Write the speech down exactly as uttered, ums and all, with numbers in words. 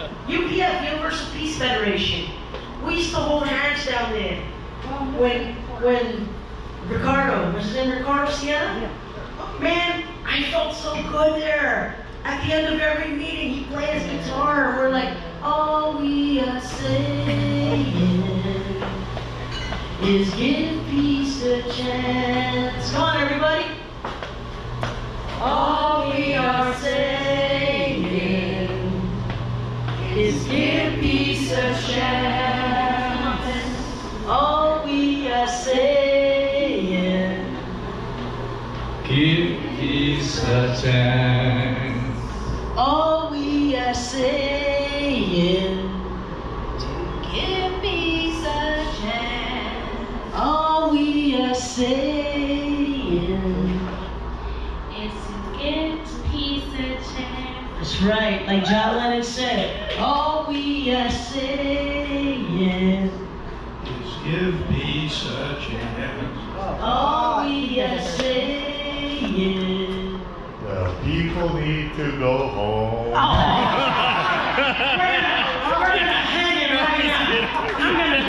U P F, Universal Peace Federation. We used to hold hands down there. When, when Ricardo, was his name Ricardo Sienna? Man, I felt so good there. At the end of every meeting, he played his guitar, and we're like, all we are saying is give peace a chance. Come on, everybody. All we are saying is give peace a chance. All we are saying, give peace a chance. All we are saying, to give peace a chance. All we are saying is to give peace a chance. That's right, like John Lennon said. All we are saying is give peace a chance. All we are saying. The people need to go home. Oh.